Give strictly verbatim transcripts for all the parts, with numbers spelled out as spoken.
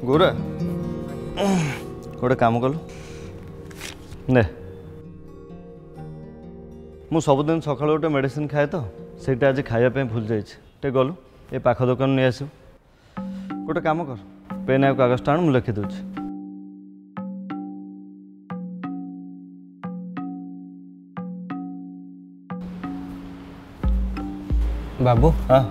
गोरा गोटे काम कलु ने मु सबुदिन सकाल गोटे मेडिसिन खाए तो ସେଇଟା आज खावाई भूल जाइए गलु ए पाख दुकान नहीं आसु गोटे काम कर पेन आ कागज टाण मुझे लिखी दूची बाबू हाँ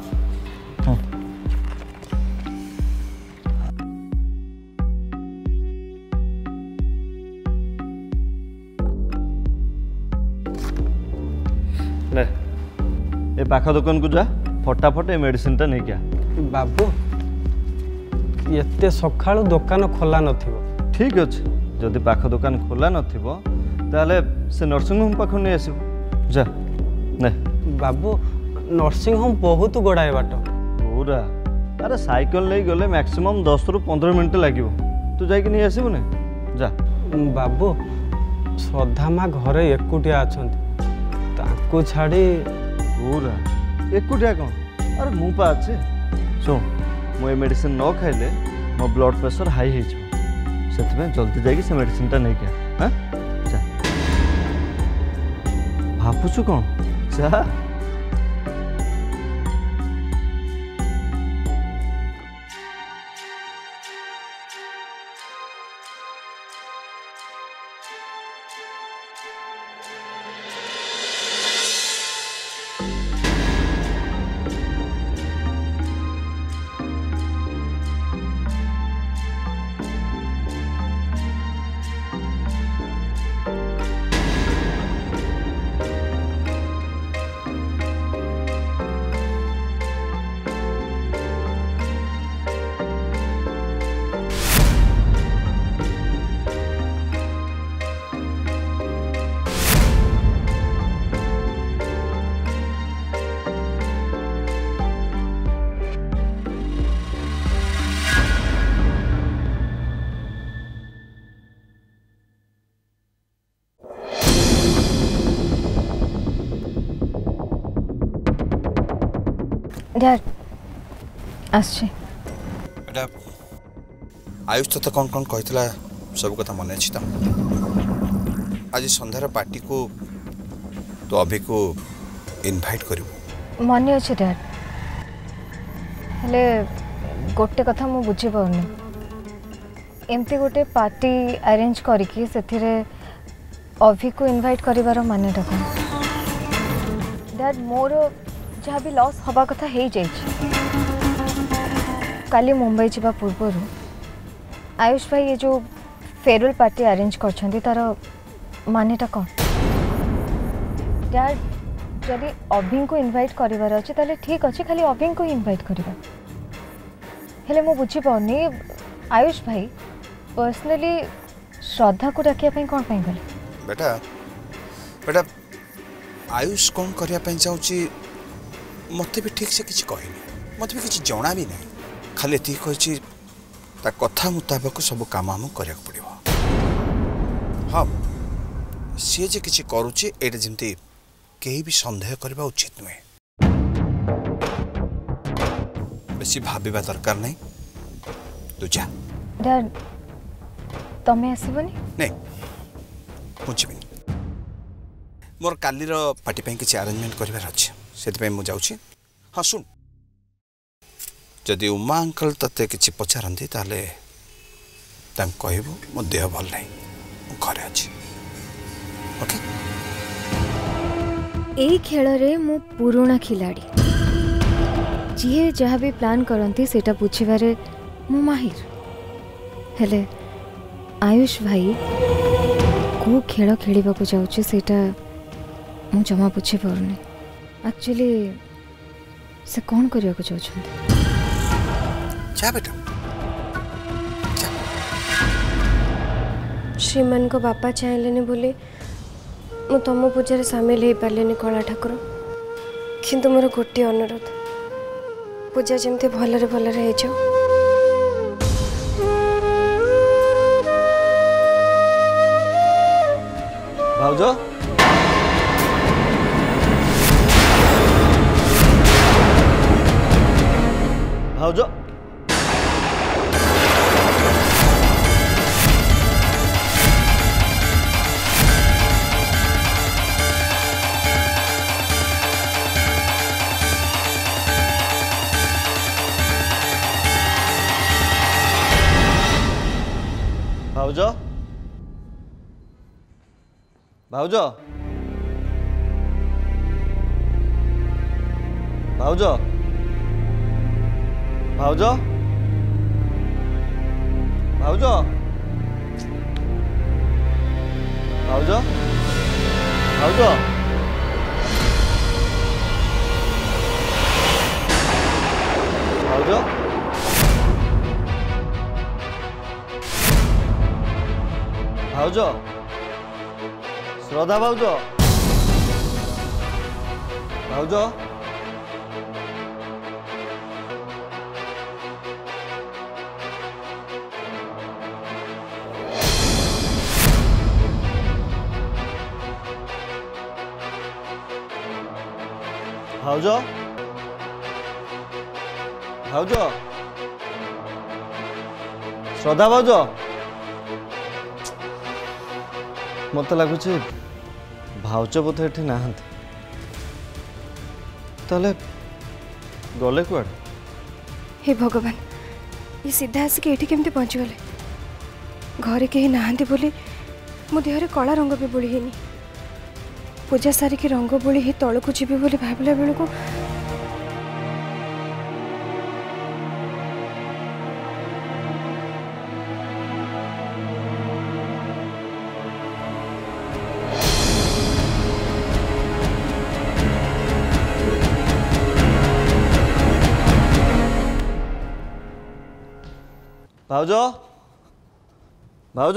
ले ए पाख दुकान को जा फटाफट ए मेडिसिन टा नहीं क्या बाबू एते सकाळु दुकान खोला नथिबो ठीक अच्छे जदि पाख दुकान खोला नथिबो ताले से नर्सिंग होम पाख नहीं आसो जा ने बाबू नर्सिंग होम बहुत गोड़ाए बाट पूरा अरे साइकिल नहीं गले मैक्सिमम दस रु पंद्रह मिनट लगे तू जाकि नहीं आसबु ने जा बाबू श्रद्धा माँ घरे एकुटिया अछंती ताकू छाड़ी पूरा एकुटिया कौन अरे मु पा अच्छे शुण मु मेडिसिन न खाइले मो ब्लड प्रेशर हाई हो जल्दी जाकि से मेडिसिन टा नहीं क्या हाँ जा भापुछु कौन जा डैड आछे एटा आयुष तो कौन कौन कहला सब कथा मन अच्छी तो आज संध्यार पार्टी को तो अभी को इनवाइट करू मन अच्छे डैड हेले गोटे कथा मु बुझी पाउनी एमती गोटे पार्टी अरेंज करके से अभी को इनवाइट करिवार मानेटा कौन डैड मोर जहाँ भी लॉस हवा कथा हो काली मुंबई जावा पूर्वर आयुष भाई ये जो फेयरवेल पार्टी अरेंज कर तार मानेटा कौन डैड जदि अभी को इनवाइट करिवार अछि ताले ठीक अच्छे खाली अभी को इनवाइट करिवा हेले मु बुझी पाउनी आयुष भाई पर्सनली श्रद्धा को डाकिया पई कोन पई गले बेटा बेटा आयुष कौन करिया पई चाहूची मत भी ठीक से किसी कहनी मत भी किसी जना भी नहीं खाली ये कही कथा मुताबक सब कम आम करा पड़ो हाँ सी जे किसी करुचे एटा जमती कहीं भी संदेह करवा उचित नुहे बेसी भाविबा दरकार नहीं तू जा डैड तमे आसीबनी नहीं मुझे मोर कालीर पार्टी पे किसी अरेंजमेंट करिवार अछि से मु जाऊँ हाँ शुण जदि उमा अंकल ते किसी पचारती ताले कहबू मो देह भल नहीं घरे अच्छी ओके एई खेल रे मु पुराना खिलाड़ी जी जहाँ भी प्लान करती सेटा बुझीबारे मु माहिर हेले आयुष भाई को खेल खेलिबा को जाउछि सेटा मु जमा बुझी पारुनी एक्चुअली से कौन करिया को चाहछन्ती जा बेटा श्रीमान को बापा चाहले बोली मु तुम पूजा सामिल हो पारे कला ठाकुर किंतु मोर गोटे अनुरोध पूजा जमती भलरे भलरे हो जाओ भाउजो भाउजो भाउज भाउज भाउज भाउज भाउज भाउज भाउज भाउज भाउज श्रद्धा भाउज भाउज भाउज भाउज श्रद्धा भाउज मत लगुच भाउज बोध ये ना गले कुआड़ हे भगवान ये सीधा आसिक ये केमती पहुँचीगले घरे कहीं नहांती बोली मो देहरे कला रंग भी बोली पूजा सारिकी रंग बोली ही तौक जी बोली भाविला बेलू भाउज भाउज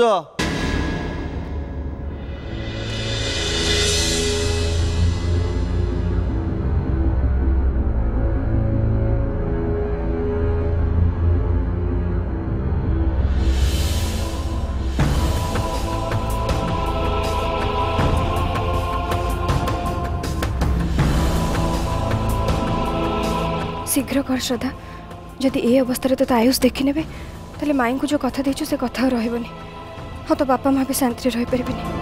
शीघ्र कर श्रद्धा जदि ए अवस्था तो आयुष देखी ने ताले माई को जो कथा देचु से कथा रही हाँ तो बापा माँ भी शांति रही पारे।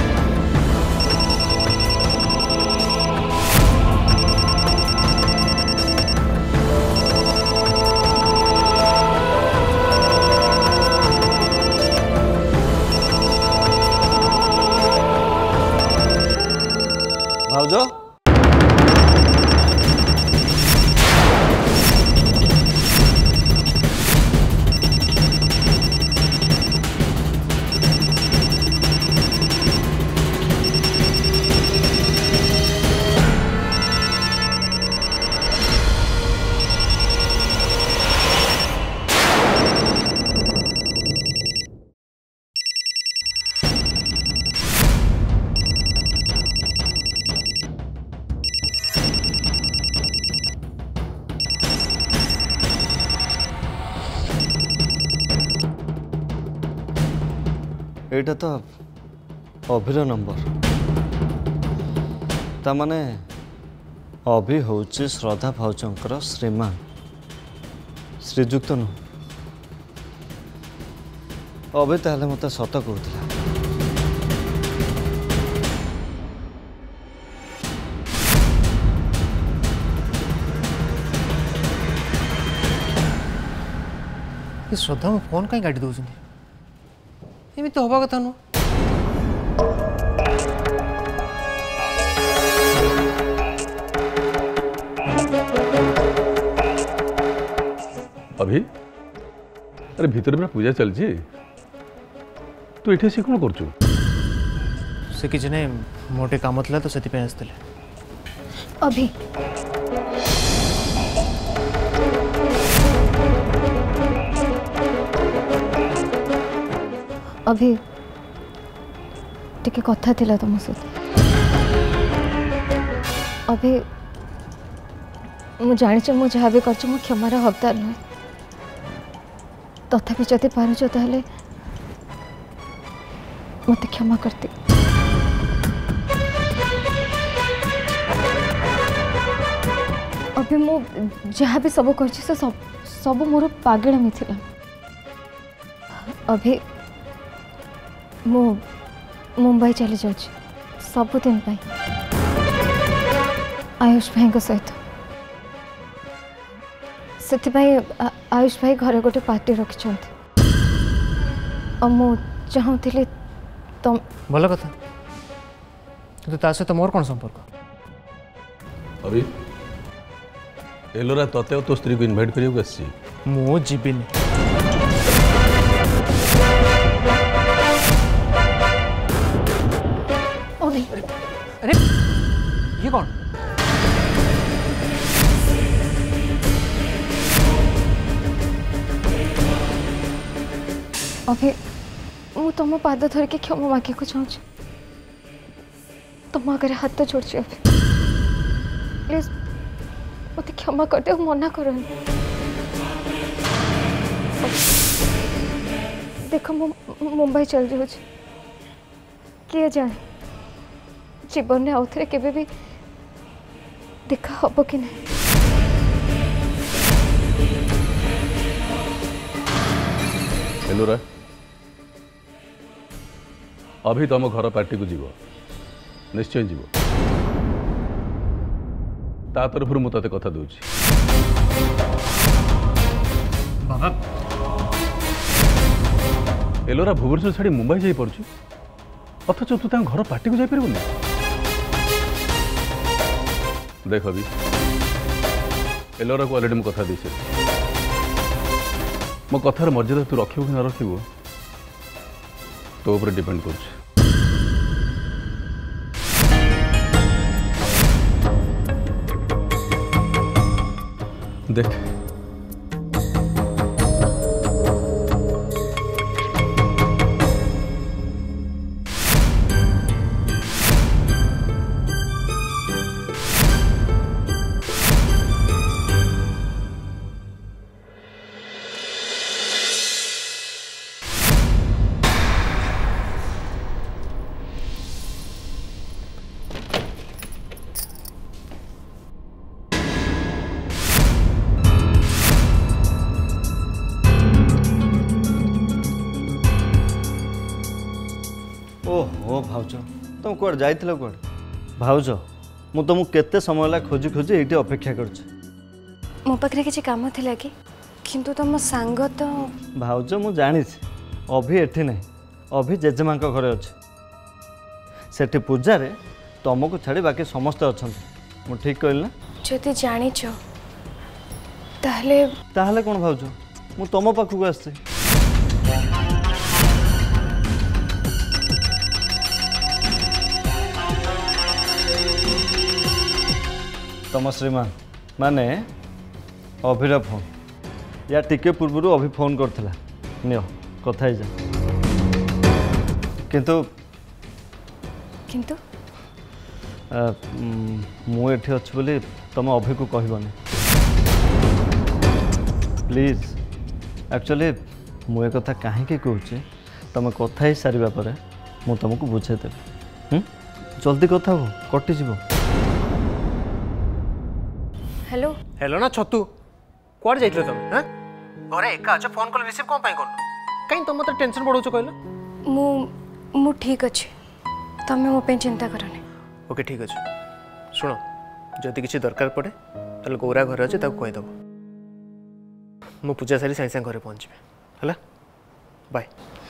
भाउज एटा तो अभिर नंबर ता माने अभि होची श्रद्धा भाउजंकर श्रीमान श्रीजुक्त नु अभि ताले मते सत कहूला। श्रद्धा में फोन कहीं काटी दौरान एमती तो हवा कथा नु अभी अरे भीतर में पूजा चलची तू इठे से कौन करचु से किछ नै मोटे काम थला तो सेति पे आस्तले अभी अभी टिके कथा थिला तुम सहित अभी मु जानी मु जहाँ भी कर क्षमार हकदार नुहे तथापि जदि पारुच ताहले मत क्षमा करती। अभी मु जहाँ भी सब कर सब सब मोर पागड़ामी थिला अभी मु मुंबई चली जाऊँ सबुदिन आयुष भाई सहित से आयुष भाई घर गोटे पार्टी रखिंट और मु चाहूली तुम भल कथा किंतु ता सहित मोर कौन संपर्क अभी एलोरा तते और तो स्त्री को इनवाइट करियो आसी मो जीविनी ओ नहीं अरे ये कौन अभी मु तुम पाद धर के क्षमा मागे को चाहूँ तुम आगे हाथ जोड़ची अभी प्लीज मत क्षमा कर दे मना कर देख मु मुंबई चल जाऊँ किए जाने जीवन में आउ थे केबे भी देखा हम कि नहीं एलोरा अभी तुम घर पार्टी को जीव निश्चय जीव ता तरफ मुझे कथा दूची बाबा एलोरा भुवनेश्वर छाड़ी मुंबई जाई पड़छु अथच तू ता घर पार्टी को जाई परबुनी देख अभी एलोरा को ऑलरेडी मु कथा देछि मो कथार मर्यादा तू रखिबो कि न रखिबो तो ऊपर डिपेंड कर देख ओहो भाउज तुम कुआड़ जाइथिल कुआड़ भाउज मु तुमको केते समय ला खोजी खोजी एठी अपेक्षा करछ मो पाखरे किछि काम थिला कि किंतु तुम सांग तो भाउज मु जानी अभी एठी नहीं अभी जेजेमा घरे अच्छे सेठी पूजा रे तुमको छाड़ी बाकी समस्त अच्छा मु ठीक कहली ना जदि जानिछ ताहले ताहले कौन भाउज मु तुम पाखक आसছি तम श्रीमान माने अभिरा फोन या टिके पूर्व अभी फोन करथिला नियो कथा ही जा किंतु किंतु मु एठी अछि बोली तुम अभी को कहबनी प्लीज एक्चुअली मु एक कथा काहे के कहूची तुम कथा ही सारिबा परे मु तुमको बुझे देबे हम जल्दी कथा हो कटि जीवो हेलो हेलो ना छतु कुआड़ जाइथिलो तुम हां घरे एका अच्छा फोन कॉल रिसीव कोन पाई करनो काई तुम मत टेंशन बढ़ौछ कहलो मु मु ठीक अछि तमे मो पे चिंता करने ओके ठीक अछि सुनो जदि किछि दरकार पड़े तले गौरा घर अछि ताको कहि दबो मु पूजा सारी साई साई घरे पहुंचबे हला बाय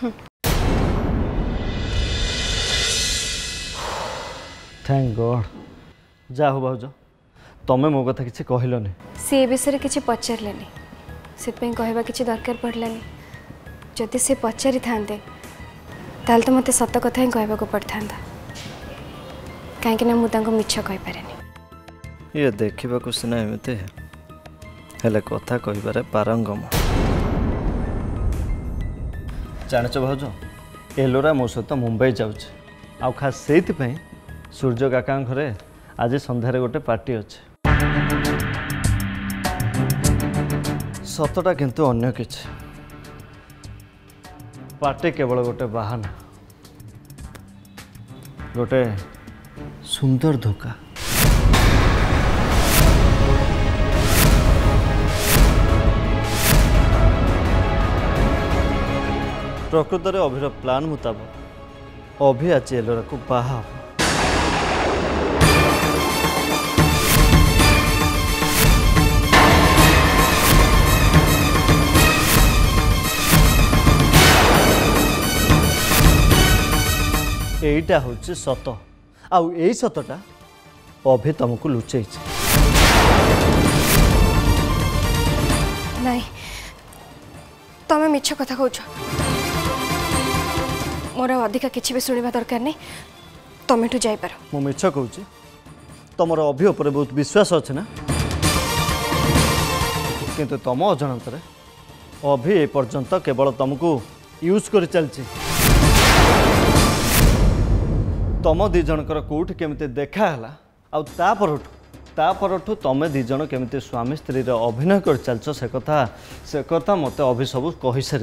थैंक गॉड जा हो भाउज तमें मो कथा किसी कहलनि से विषय किसी पचारलेनी से कहवा किसी दरकार पड़लानी जदि से पचारि थांते ताल तो मते सत कथा ही कहबा को पड़ता कहीं मुझे मिछ कहि पारेनी ये देखा को सीना एमती हेले कथा कहबारे पारंगम जाच भाज एलोरा मो सहित मुंबई जाऊँ आ खास से सूर्य काका घरे आज संध्यारे गोटे पार्टी अच्छे सतटा किंतु अन्य किछि पार्टी केवल गोटे बाहाना गोटे सुंदर धोखा प्रकृत में अभिर प्लान मुताबक अभि आज एलोरा को बाहा हम एईटा होची सत आउ एई सतटा अभी तुमको लुचेई नहीं तमें मिछ कथा कौच मोर अधिका किसी भी सुनिबा दरकार नहीं तमें ठू जाइपार मु मिछ कहूची तुमर अभी उपरे बहुत विश्वास अच्छे ना किंतु तुम अजाणत अभी ए पर्यंत केवल तुमको यूज कर चलची तुम दी जनकर कोठी केमिति देखा हला आउ ता परठू ता परठू तुम दी जन केमिति स्वामी स्त्री रे अभिनय कर चलछ से कथा से कथा मते अभी सब कहि सारी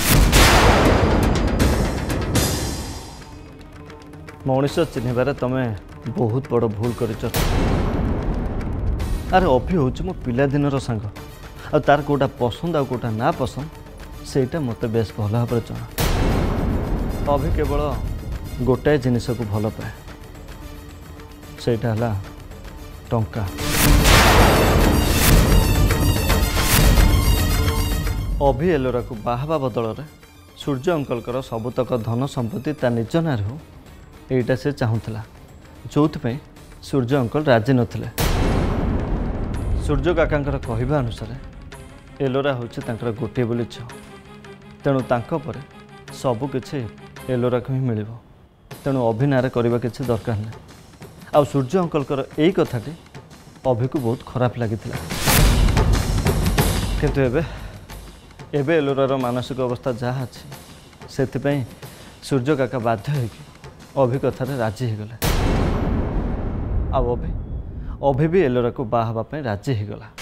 मनीष चिन्हबार तुम बहुत बड़ भूल कर अरे अभी हूँ मो पिलादिनर सांग आ तार कोटा पसंद आ कोटा ना पसंद सेटा मते बेस भल भाव जना अभी केवल गोटाए जिनिस को भल पाए सेटा हला टंका अभी एलोरा को बाहवा बदल सूर्य अंकल सबुतक धन संपत्ति ता निज नार हो एटा से चाहूला जो सूर्य अंकल राजी नथिले सूर्य काकांकर कहवा अनुसार एलोरा होची तांकर गोटे बोली झील तेणु तांको परे सबु किछि एलोरा को ही मिलिबो तेणु अभिनय करबा किछि दरकार नहीं आ सूर्य अंकल यही कथाटी अभी को बहुत खराब लगी किंतु एबे एबे एलोरार मानसिक अवस्था जहाँ अच्छी से सूर्य काका बाध्य होगी अभी कथार राजी हो गले अभी अभी भी एलोरा को बाहा हवाई राजी हो गला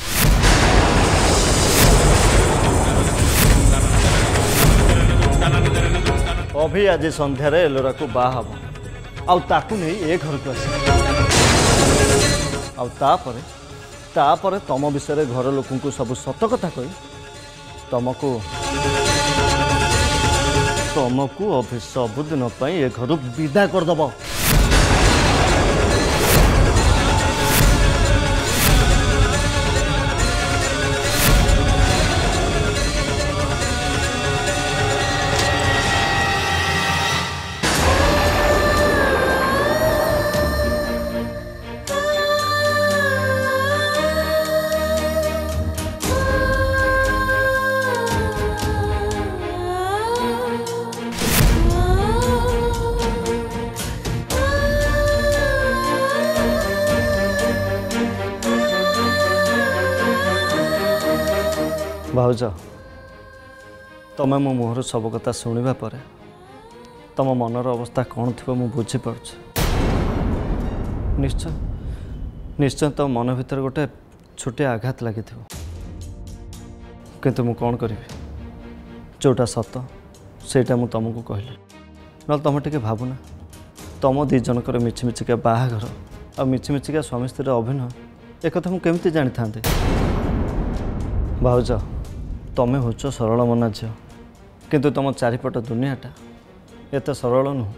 अभी आज संध्यार एलोरा को बाहा हम आउ ताकू नहीं ए घर को आस तापरे तापरे तम विषय घर लोक सब सत कथा कही तुमको तुमको अभी सबुदिन ए घर विदा करदब भाउज तुम मो मुहर सब कथा शुणा पर तुम मनर अवस्था कौन थी मुझे बुझीपार निश्चय निश्चय तो मन भीतर गोटे छोटे आघात लगी किंतु मु कौन करी जोटा सत सेटा मु तुमको कहली ना तुम टे भावना तुम दी जनकर मिछिमिछिका बाहाघर आ मिछिमिछिका स्वामी स्त्री अभिनय एक कथा मु केमिति जानी थांते भाउज तमें होच सरल मना झील किंतु तुम चारिपट दुनियाटा एत सरल नुह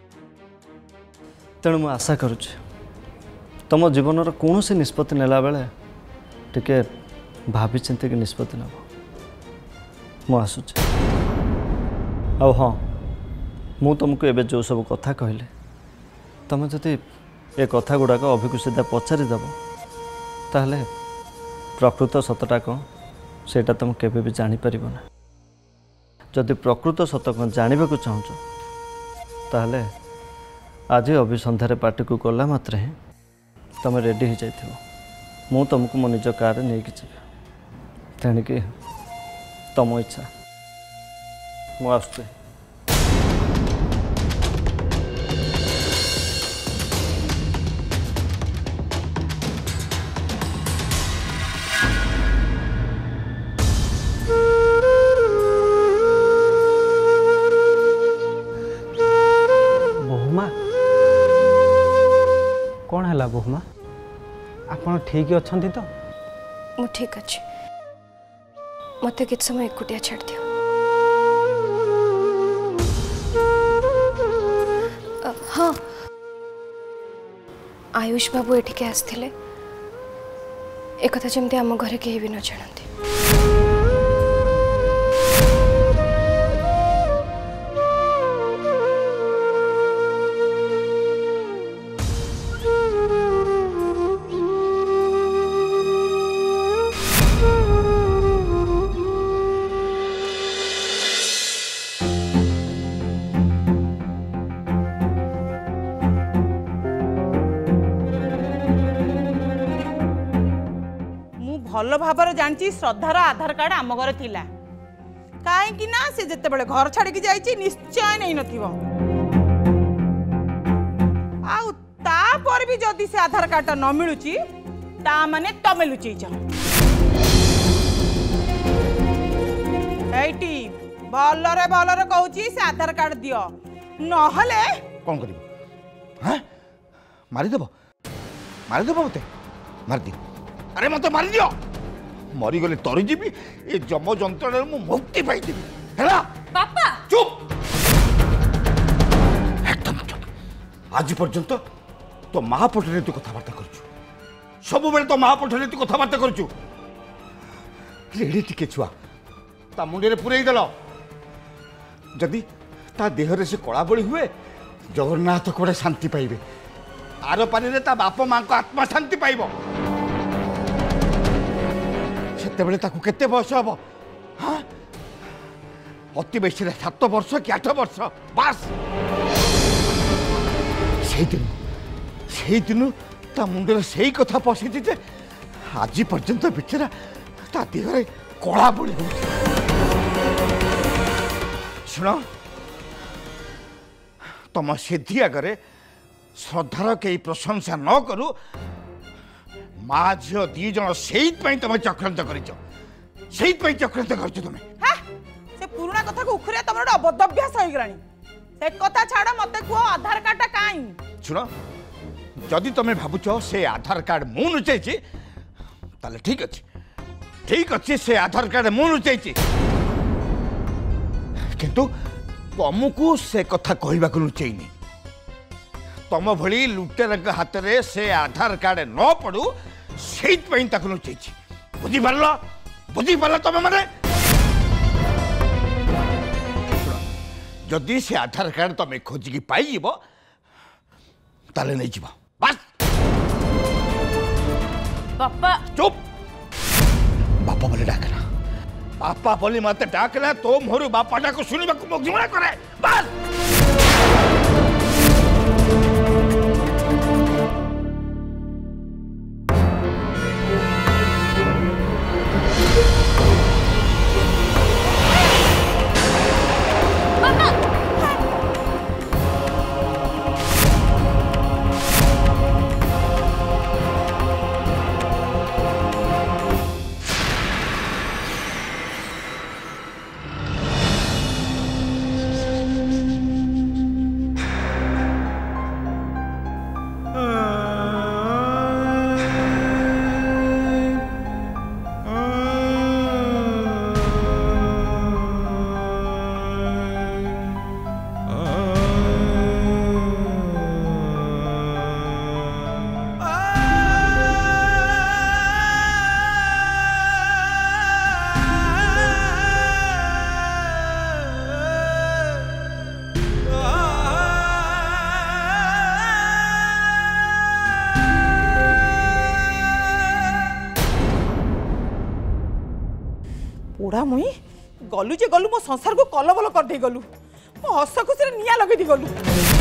तेणु मु आशा करुच्ची तुम जीवन कौन सी निष्पत्ति नेला बेले टिके भाभी चिंतिक निष्पत्ति नब मु आसुची आ हाँ मु तुमको एबे जो सब कथा कहले तुम जदि ए कथा गुड़ाक अभी को सीधा पचारिदेव ताहले प्रकृत सतटा कौन सेटा तुम केबे भी जापर ना जदि प्रकृत सत कौन जानवा चाहूँ ताहले आज अभी संध्यारे पार्टी को गला मात्र ही तुम रेडी हो जाइथिबो मु तुमको मो निज कार नहीं जीवी तेणिकी तुम इच्छा मु आसुची कौन है बोहमा आपन ठीक अच्छा तो मु ठीक अच्छी मत कित समय एकुटिया छाड़ दियो अ, हाँ आयुष बाबू एठिके आसथिले एक कथा जमती आम घरे केही भी न जानती भल भाव जानची श्रद्धार आधार कार्ड आम घर थिला कहीं ना से जिते बड़े घर छाड़ी जाइए निश्चय नहीं नथिबो आउ तापर भी जदि से आधार कार्ड न मिलुची ता माने तमे लुचैछ एटी भलरे भलरे कहूची से आधार कार्ड दियो नहले कौन करिबो हां मारी देबो मारी देबो मते मार दि अरे मते मारी दियो मरी गले तरी जीबी ए जम जंत्रणा मु मुक्ति पाई देबी हैला पापा चुप एकदम चुप आज पर्यंत तो महापटरे तू कथबार्ता करछु सब बेले तो महापटरे तू कथबार्ता करछु एड़ी टिके छुआ ता मुंडे रे पुरई देलो जदि ता देह रे से कला बळी हुए जगन्नाथ कोड़े शांति पाइबे आर पानी रे ता बाप मां को आत्मा शांति पाइबो सेते बेले ताकू केते बयस हबो हां अति बेसी रे सात वर्ष कि आठ वर्ष बस सेही दिन सेही दिन ता मुंडे सेही कथा पसी जे आज पर्यंत बिचरा ता देह रे कला बळी हो सुनो तुम सिद्धि आगे श्रद्धार कई प्रशंसा न करू माँ झील दी जन से तुम चक्रांत कर चक्रांत कर तुम्हें से पुराना कथा को उखरिया तुम अबद्धाभ्यास हो गलानी से कथा छाड़ मते को आधार कार्ड काई सुनो जदि तुम भावुच से आधार कार्ड मु लुचाई ताले ठीक अच्छे ठीक अच्छे से आधार कार्ड मु लुचाई किंतु तुमको से कथा कहवा लुचैनी तुम भली लुटेर हाथ में से आधार कार्ड न पड़ू से लुचै बुझीपार बुझीपार तुम मैंने जदि से आधार कार्ड तुम खोजिकी पाई ताले नहीं जीव बस पापा चुप बापा बोले डाकना बापा बोली मत डाकना तो मोर बापा डाक शुणा को घृणा करे बस पोड़ा मुई गलु जे गलु मो संसार को कलबल कर दे गलु मो हस खुशी निया लगे दी गलु।